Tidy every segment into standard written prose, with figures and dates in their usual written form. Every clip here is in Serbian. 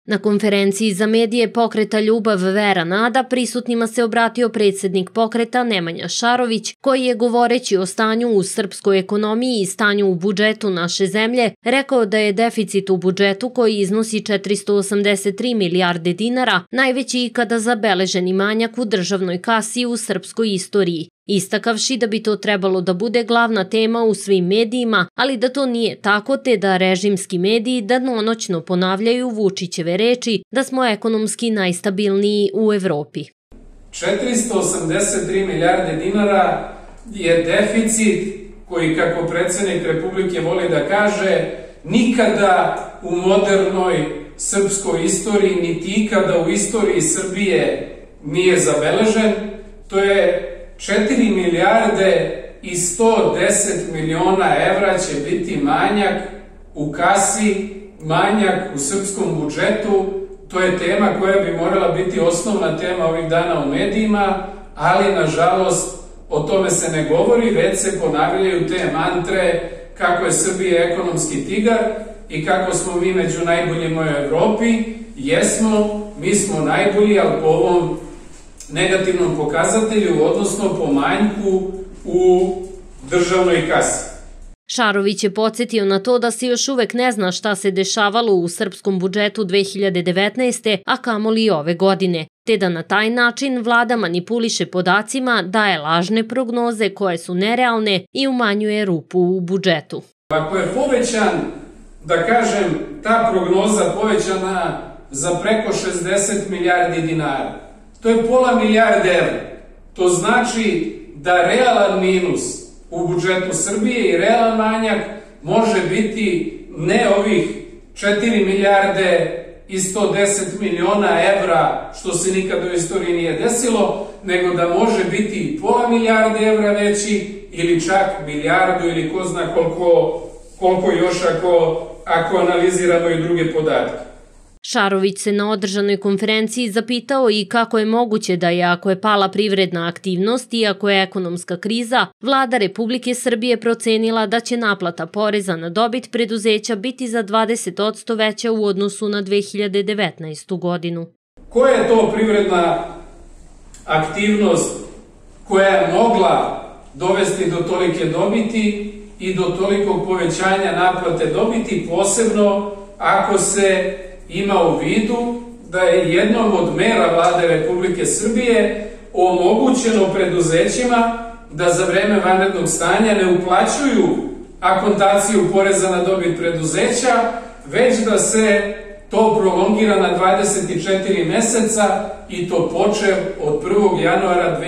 Na konferenciji za medije pokreta Ljubav, Vera, Nada prisutnima se obratio predsjednik pokreta Nemanja Šarović, koji je govoreći o stanju u srpskoj ekonomiji i stanju u budžetu naše zemlje, rekao da je deficit u budžetu koji iznosi 483 milijarde dinara najveći ikada zabeleženi manjak u državnoj kasi u srpskoj istoriji. Istakavši da bi to trebalo da bude glavna tema u svim medijima, ali da to nije tako te da režimski mediji danonoćno ponavljaju Vučićeve reči da smo ekonomski najstabilniji u Evropi. 483 milijarde dinara je deficit koji, kako predsjednik Republike voli da kaže, nikada u modernoj srpskoj istoriji, niti ikada u istoriji Srbije nije zabeležen. To je 4 milijarde i 110 miliona evra će biti manjak u kasi, manjak u srpskom budžetu. To je tema koja bi morala biti osnovna tema ovih dana u medijima, ali nažalost o tome se ne govori, već se ponavljaju te mantre kako je Srbija ekonomski tigar i kako smo mi među najboljima u Evropi. Jesmo, mi smo najbolji, ali po ovom negativnom pokazatelju, odnosno po manjku u državnoj kasi. Šarović je podsjetio na to da se još uvek ne zna šta se dešavalo u srpskom budžetu 2019. a kamoli i ove godine, te da na taj način vlada manipuliše podacima, daje lažne prognoze koje su nerealne i umanjuje rupu u budžetu. Ako je povećan, da kažem, ta prognoza povećana za preko 60 milijardi dinara, to je pola milijarde evra. To znači da realan minus u budžetu Srbije i realan manjak može biti ne ovih 4 milijarde i 110 miliona evra, što se nikad u istoriji nije desilo, nego da može biti pola milijarde evra veći ili čak milijardu ili ko zna koliko još ako analiziramo i druge podatke. Šarović se na održanoj konferenciji zapitao i kako je moguće da je, ako je pala privredna aktivnost i ako je ekonomska kriza, vlada Republike Srbije procenila da će naplata poreza na dobit preduzeća biti za 20% veća u odnosu na 2019. godinu. Koja je to privredna aktivnost koja je mogla dovesti do tolike dobiti i do tolikog povećanja naplate dobiti, posebno ako se ima u vidu da je jednom od mera vlade Republike Srbije omogućeno preduzećima da za vreme vanrednog stanja ne uplaćuju akontaciju poreza na dobit preduzeća, već da se to prolongira na 24 meseca i to počev od 1. januara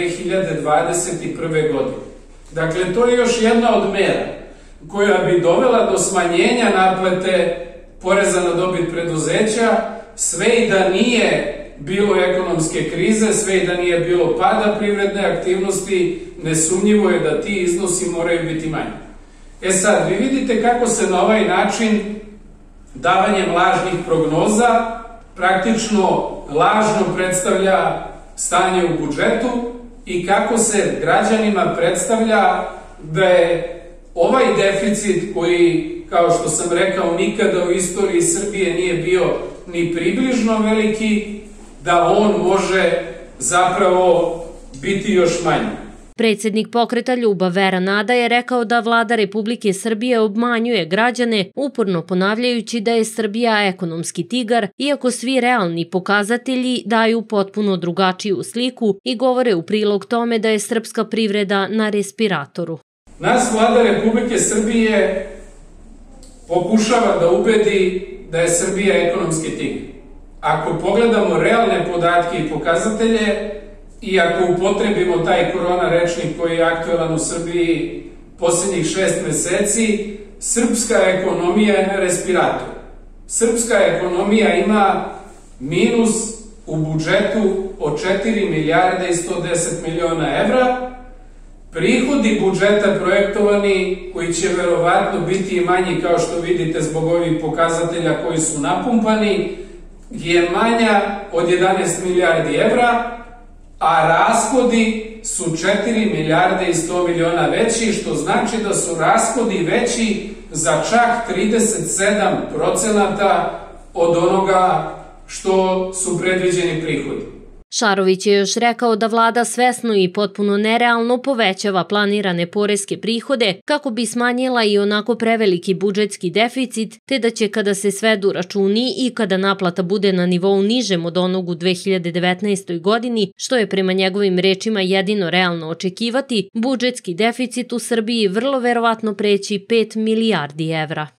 2021. godine. Dakle, to je još jedna od mera koja bi dovela do smanjenja naplate poreza na dobit preduzeća, sve i da nije bilo ekonomske krize, sve i da nije bilo pada privredne aktivnosti, nesumnjivo je da ti iznosi moraju biti manji. E sad, vi vidite kako se na ovaj način davanjem lažnih prognoza praktično lažno predstavlja stanje u budžetu i kako se građanima predstavlja da je ovaj deficit koji, kao što sam rekao, nikada u istoriji Srbije nije bio ni približno veliki, da on može zapravo biti još manji. Predsjednik pokreta Ljubav, Vera, Nada je rekao da vlada Republike Srbije obmanjuje građane, uporno ponavljajući da je Srbija ekonomski tigar, iako svi realni pokazatelji daju potpuno drugačiju sliku i govore u prilog tome da je srpska privreda na respiratoru. Nas vlada Republike Srbije pokušava da ubedi da je Srbija ekonomski tigar. Ako pogledamo realne podatke i pokazatelje i ako upotrebimo taj korona rečnik koji je aktuelan u Srbiji posljednjih 6 meseci, srpska ekonomija je na respiratoru. Srpska ekonomija ima minus u budžetu od 4 milijarde i 110 miliona evra. Prihodi budžeta projektovani, koji će verovatno biti i manji, kao što vidite zbog ovih pokazatelja koji su napumpani, je manja od 11 milijardi evra, a rashodi su 4 milijarde i 100 miliona veći, što znači da su rashodi veći za čak 37% od onoga što su predviđeni prihodi. Šarović je još rekao da vlada svesno i potpuno nerealno povećava planirane poreske prihode kako bi smanjila i onako preveliki budžetski deficit, te da će kada se svedu računi i kada naplata bude na nivou nižem od onog u 2019. godini, što je prema njegovim rečima jedino realno očekivati, budžetski deficit u Srbiji vrlo verovatno preći 5 milijardi evra.